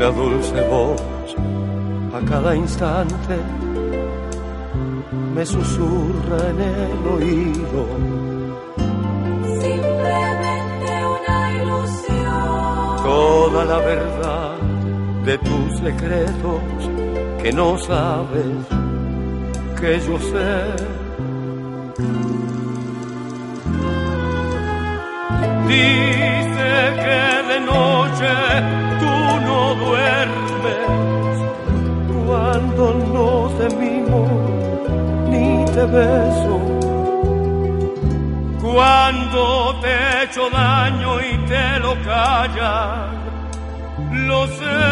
una dulce voz a cada instante me susurra en el oído. Simplemente una ilusión. Toda la verdad de tus secretos que no sabes que yo sé. Dice que de noche tú no duermes cuando no te mimo ni te beso, cuando te echo daño y te lo callas, lo sé.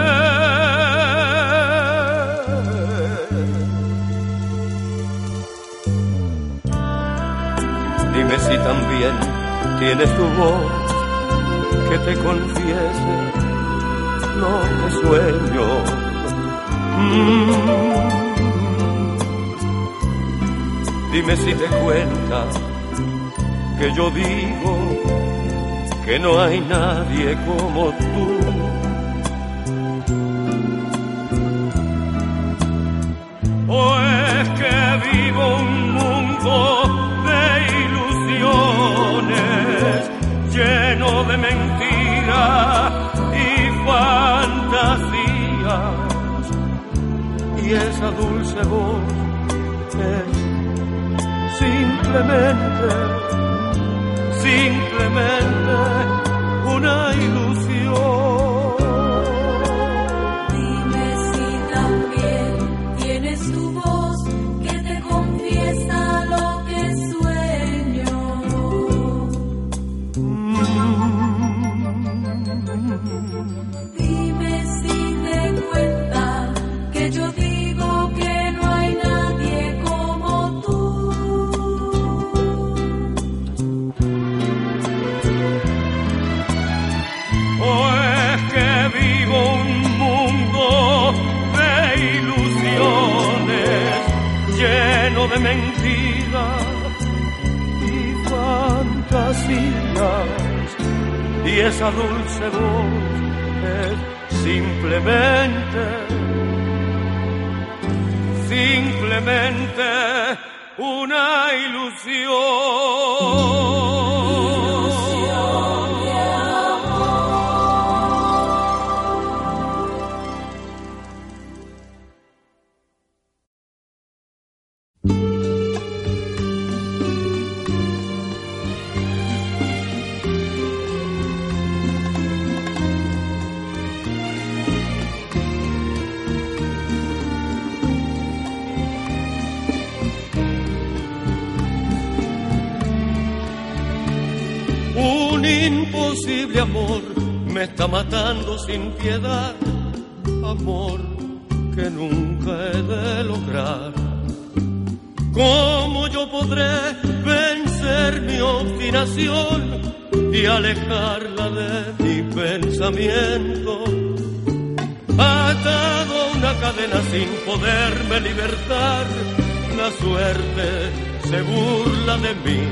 Dime si también tienes tu voz que te confiese lo que sueño. Dime si te cuenta que yo digo que no hay nadie como tú. O es que vivo un mundo de ilusiones lleno de mentiras y fantasías, y esa dulce voz es simplemente una ilusión. Dime si también tienes tu voz que te confiesa lo que sueño. Dime si te cuenta que yo digo que no hay nadie como tú. O es que vivo un mundo de ilusiones lleno de mentiras y fantasías, y esa dulce voz es simplemente una ilusión. Un imposible amor me está matando sin piedad, amor que nunca he de lograr. ¿Cómo yo podré vencer mi obstinación y alejarla de mi pensamiento? Atado a una cadena sin poderme libertar, la suerte se burla de mí.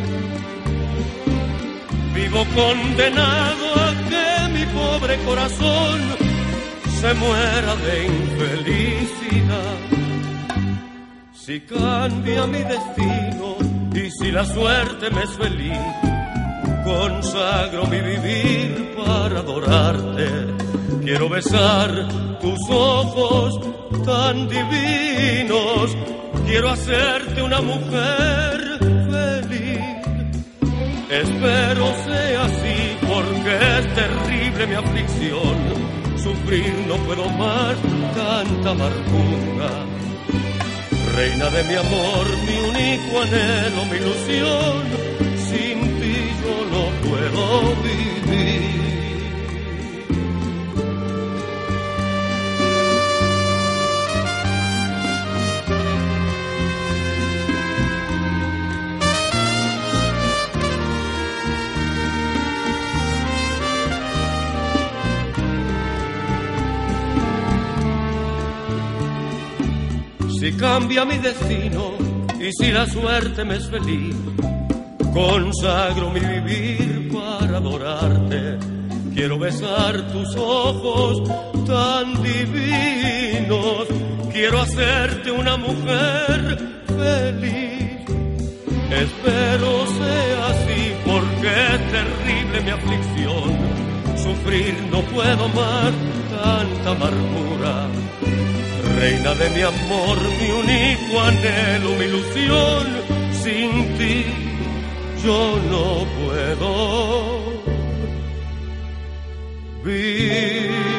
Vivo condenado a que mi pobre corazón se muera de infelicidad. Si cambia mi destino y si la suerte me es feliz, consagro mi vivir para adorarte. Quiero besar tus ojos tan divinos, quiero hacerte una mujer feliz. Espero sea así porque es terrible mi aflicción. Sufrir no puedo más tanta amargura. Reina de mi amor, mi único anhelo, mi ilusión, sin ti yo no puedo vivir. Si cambia mi destino y si la suerte me es feliz, consagro mi vivir para adorarte. Quiero besar tus ojos tan divinos, quiero hacerte una mujer feliz. Espero sea así porque es terrible mi aflicción. Sufrir no puedo más tanta amargura. Reina de mi amor, mi único anhelo, mi ilusión, sin ti yo no puedo vivir.